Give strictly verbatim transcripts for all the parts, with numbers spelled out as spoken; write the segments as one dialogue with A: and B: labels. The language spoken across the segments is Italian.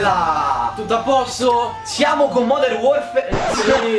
A: Bella!
B: Tutto a posto?
A: Siamo con Modern Warfare.
B: Sì.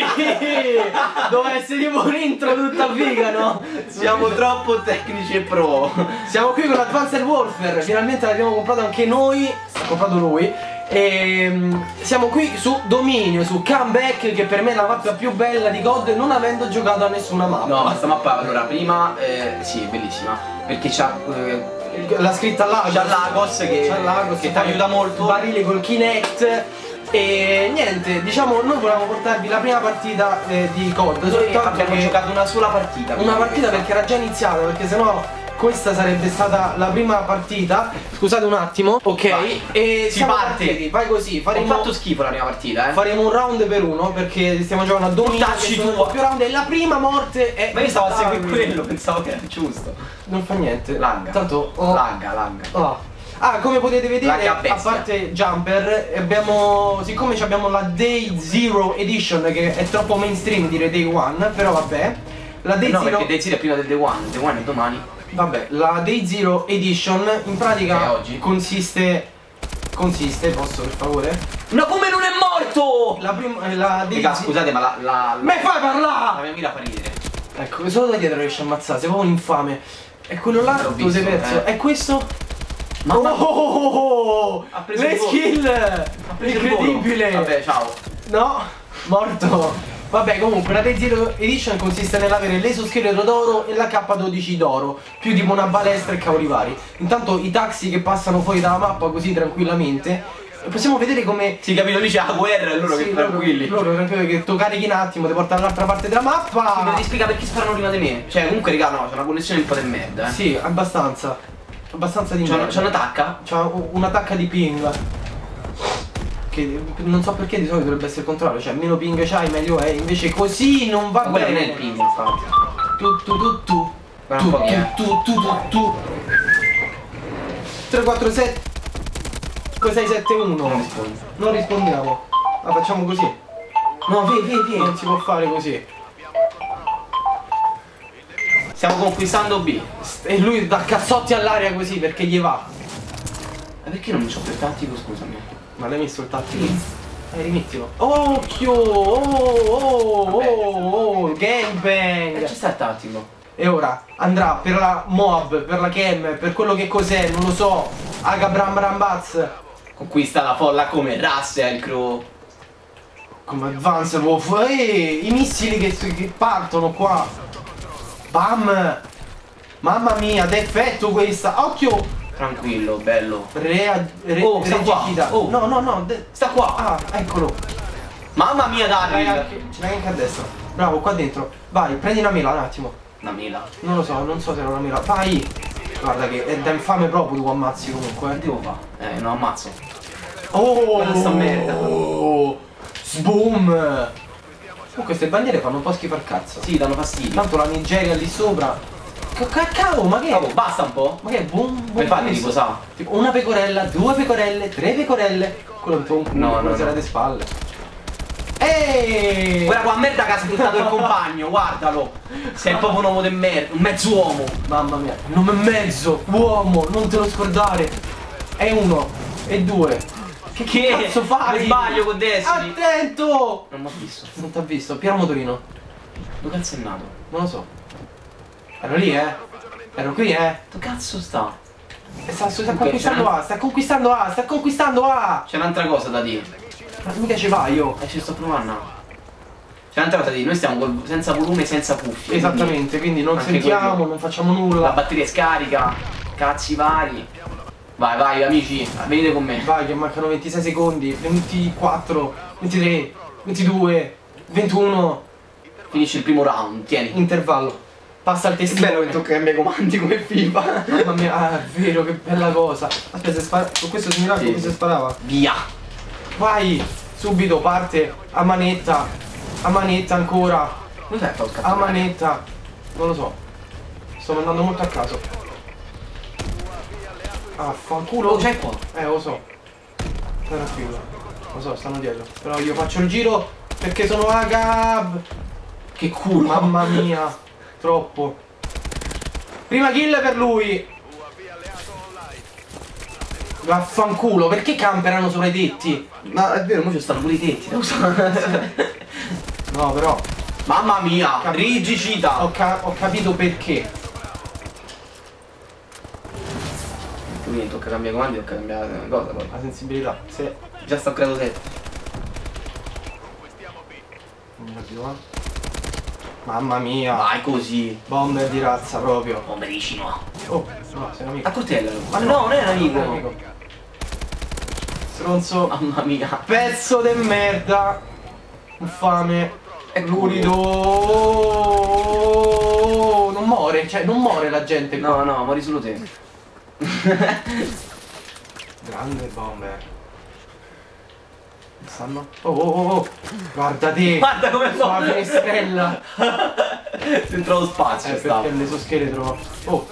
B: Doveva essere tipo un'intro tutta figa, no?
A: Siamo troppo tecnici e pro.
B: Siamo qui con Advanced Warfare. Finalmente l'abbiamo comprato anche noi. L'ha comprato lui. E siamo qui su Dominio, su Comeback, che per me è la mappa più bella di C O D, non avendo giocato a nessuna mappa.
A: No, ma sta mappa allora prima eh, sì, è bellissima. Perché c'ha eh,
B: la scritta Lagos.
A: C'ha Lagos che,
B: Lagos,
A: che ti aiuta molto.
B: Barili col Kinect. E niente, diciamo, noi volevamo portarvi la prima partita eh, di C O D.
A: Noi abbiamo
B: che
A: giocato una sola partita.
B: Una partita perché era già iniziata, perché sennò questa sarebbe stata la prima partita. Scusate un attimo. Ok.
A: Vai.
B: E
A: si
B: siamo
A: parte.
B: Partiti. Vai così. Faremo...
A: Ho fatto schifo la prima partita, eh.
B: Faremo un round per uno perché stiamo giocando a Dominio.
A: Tacci tu.
B: Più round e la prima morte è.
A: Ma io stavo a seguire quello, pensavo che era giusto.
B: Non fa niente.
A: Lagga.
B: Tanto. Oh.
A: Lagga, lagga.
B: Oh. Ah, come potete vedere, a parte Jumper, abbiamo, siccome abbiamo la Day Zero Edition, che è troppo mainstream dire Day One, però vabbè. La Day
A: no,
B: Zero...
A: perché Day Zero è prima del Day One, Day One è domani.
B: Vabbè, la Day Zero Edition in pratica
A: oggi.
B: consiste... Consiste, posso per favore?
A: No, come non è morto?
B: La prima... La Day
A: Raga, scusate, ma la... la, la
B: Me fai parlare!
A: La mia mira fa ridere.
B: Ecco, solo da dietro riesce a ammazzare, sei proprio un infame. È quello là, tu sei perso.
A: Eh.
B: È questo...
A: Mamma,
B: oh, oh, oh,
A: ha preso
B: le
A: il volo.
B: skill!
A: Ha preso
B: incredibile!
A: Il volo. Vabbè, ciao.
B: No, morto. Vabbè, comunque la Day Zero Edition consiste nell'avere l'esoscheletro d'oro e la K dodici d'oro, più tipo una balestra e cavoli vari. Intanto i taxi che passano fuori dalla mappa così tranquillamente, possiamo vedere come...
A: Si capito, lì c'è la guerra e loro
B: sì,
A: che tranquilli.
B: Loro, loro tranquilli che tu carichi un attimo, ti portano dall'altra parte della mappa.
A: Sì, ma ti spiega perché sparano prima di me. Cioè, comunque, raga, no, c'è una connessione un po' di merda, eh.
B: Sì, abbastanza. Abbastanza di merda.
A: C'è un'attacca?
B: C'ha un'attacca di ping. Che non so perché di solito dovrebbe essere il contrario, cioè meno ping c'hai meglio è, invece così non va
A: ma
B: bene.
A: Non è il ping, infatti.
B: Tu tu tu tu
A: Guarda
B: tu
A: un po' chi è.
B: tu tu tu tu tre quattro sette sei sette uno.
A: Non rispondi.
B: Non rispondiamo. La facciamo così.
A: No, vieni, vieni, vieni.
B: Non si può fare così.
A: Stiamo conquistando B.
B: E lui dà cazzotti all'aria così perché gli va.
A: Ma perché non c'ho più tattico, scusami?
B: Ma l'hai messo il tattico? Eh, rimettilo. Occhio! Oh, oh, oh, oh, gangbang!
A: E ci sta il tattico.
B: E ora andrà per la Moab, per la Chem, per quello che cos'è, non lo so. Aga Bram Brambaz.
A: Conquista la folla come Russell Crowe.
B: Come Advance Wolf. Ehi, i missili che, che partono qua. Bam! Mamma mia, d'effetto questa. Occhio!
A: Tranquillo, bello.
B: Rea, re,
A: Oh, sta qua.
B: regicida.
A: Oh.
B: No, no, no, sta qua. Ah, eccolo.
A: Mamma mia,
B: Ce l'hai
A: Daryl.
B: anche, ce l'hai anche a destra. Bravo, qua dentro. Vai, prendi una mela un attimo.
A: Una mela.
B: Non lo so, non so se era una mela. Vai! Guarda che è da infame proprio, tu ammazzi comunque.
A: Che devo fare? Eh, non ammazzo.
B: Oh!
A: Guarda sta merda.
B: Oh! Sboom! Oh, queste bandiere fanno un po' schifo al cazzo.
A: Sì, danno fastidio.
B: Tanto la Nigeria lì sopra. Cacao, ma che?
A: Cavo, basta un po'.
B: Ma che è buon buon
A: Mi fate
B: questo?
A: riposare?
B: Tipo una pecorella, due pecorelle, tre pecorelle. Quello è un po' un
A: No, no,
B: no,
A: no.
B: alle spalle. Eeeh!
A: Guarda qua merda che ha sfruttato il compagno, guardalo. Sei proprio un uomo del merda, un mezzo uomo.
B: Mamma mia, nome mezzo, uomo, non te lo scordare. È uno, e due. Che,
A: Che
B: cazzo fai?
A: Mi sbaglio con Destiny.
B: Attento!
A: Non mi ho visto.
B: Non ti ha visto, Pier Motorino.
A: Dove cazzo è nato?
B: Non lo so. Ero lì, eh. Ero qui, eh.
A: Dove cazzo sta?
B: E sta, sta
A: Ok,
B: conquistando
A: c'è una-
B: A, sta conquistando A, sta conquistando A.
A: C'è un'altra cosa da dire.
B: Ma mica ci vai io.
A: E ci sto provando. C'è un'altra cosa da dire, noi stiamo col- senza volume, senza cuffie.
B: Esattamente, quindi non
A: Anche
B: sentiamo,
A: quello.
B: non facciamo
A: La
B: nulla.
A: batteria è scarica, cazzi vari. Vai, vai amici, venite con me.
B: Vai che mancano ventisei secondi, ventiquattro, ventitré, ventidue, ventuno.
A: Finisce il primo round, tieni.
B: Intervallo. Passa il testino.
A: tocca che mi comandi come FIFA.
B: Mamma mia, ah, è vero, che bella cosa. Aspetta, se spara. Con questo si mirava
A: Sì,
B: come
A: sì.
B: si sparava.
A: Via.
B: Vai, subito parte a manetta. A manetta ancora.
A: Come fai a fare
B: A
A: catturare?
B: manetta. Non lo so. Sto andando molto a caso. Ah, fanculo.
A: Oh, c'è qua.
B: Eh, lo so. Stai tranquillo. Lo so, stanno dietro. Però io faccio il giro perché sono Agab.
A: Che culo.
B: Mamma mia. Troppo. Prima kill per lui. Vaffanculo, perché camperano sopra i tetti?
A: Ma è vero, mo ci stanno pure i tetti da usare.
B: No, però.
A: Mamma mia,
B: Cap
A: rigicità.
B: Ho, ca ho capito perché.
A: Quindi tocca cambiare comandi, tocca cambiare una cosa poi.
B: La sensibilità, se.
A: Già sto a grado sette.
B: Mamma mia.
A: Vai così.
B: Bomber di razza proprio.
A: Bomberissimo.
B: Oh, no, sei un amico.
A: A coltello. Ma no, non è un amico.
B: Non è un amico. Stronzo.
A: Mamma mia.
B: Pezzo de merda. Infame.
A: È
B: Lurido. Non muore, cioè non muore la gente qua.
A: No, no, muori solo te.
B: Grande bomber. Stanno. Oh oh oh oh. Guarda te.
A: Guarda come fa.
B: La finestrella.
A: Dentro lo spazio
B: Eh,
A: sta.
B: perché l'esoscheletro. Oh.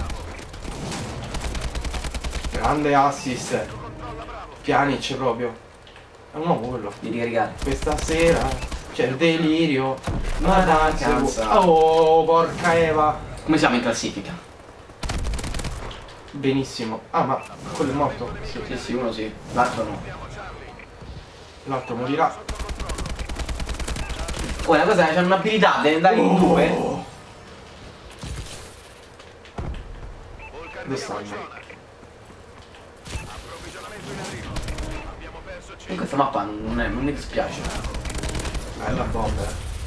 B: Grande assist. Pjanic proprio. È un uomo quello.
A: Di ricaricare.
B: Questa sera c'è il delirio.
A: Ma
B: Ma
A: vacanza.
B: oh, porca Eva.
A: Come siamo in classifica?
B: Benissimo. Ah, ma quello è morto? Sì.
A: Sì, sì, uno sì. L'altro no.
B: L'altro morirà.
A: Oh, la cosa è che c'è un'abilità, deve andare in due.
B: Oh. Dove stanno?
A: In questa mappa non, è, non mi dispiace.
B: Bella bomba.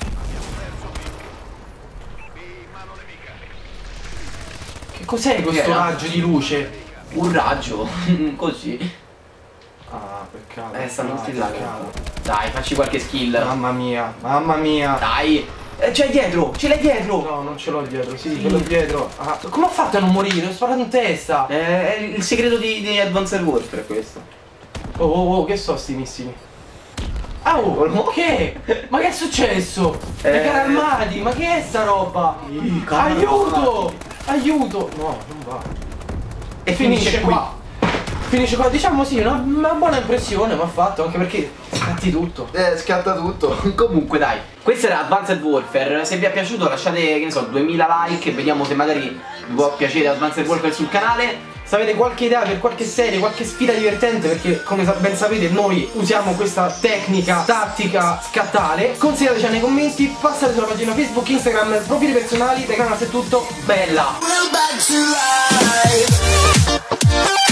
B: Che cos'è questo
A: Era?
B: raggio di luce?
A: Un raggio. Così.
B: Ah, peccato.
A: Eh, stanno tutti là.
B: peccato.
A: Dai, facci qualche skill.
B: Mamma mia, mamma mia.
A: Dai. Eh, c'è dietro, ce l'hai dietro.
B: No, non ce l'ho dietro, sì,
A: Sì.
B: ce l'ho dietro. Ah, come ho fatto a non morire? Ho sparato in testa.
A: Eh, è il segreto di, di Advanced Warfare è questo.
B: Oh, oh, oh, che so sti missili? Ah, oh, che? Ma che è successo?
A: Eh.
B: I carri armati, ma che è sta roba?
A: I carri
B: Aiuto!
A: armati.
B: Aiuto! No, non va.
A: E
B: Finisce
A: finisce
B: qua. Finisce qua, diciamo sì, una, una buona impressione mi ha fatto, anche perché scatti tutto.
A: Eh, scatta tutto. Comunque dai, questo era Advanced Warfare. Se vi è piaciuto lasciate, che ne so, duemila like e vediamo se magari vi può piacere Advanced Warfare sul canale.
B: Se avete qualche idea per qualche serie, qualche sfida divertente, perché come ben sapete noi usiamo questa tecnica tattica scattale, consigliateci nei commenti, passate sulla pagina Facebook, Instagram, profili personali, dai canali, è tutto, bella!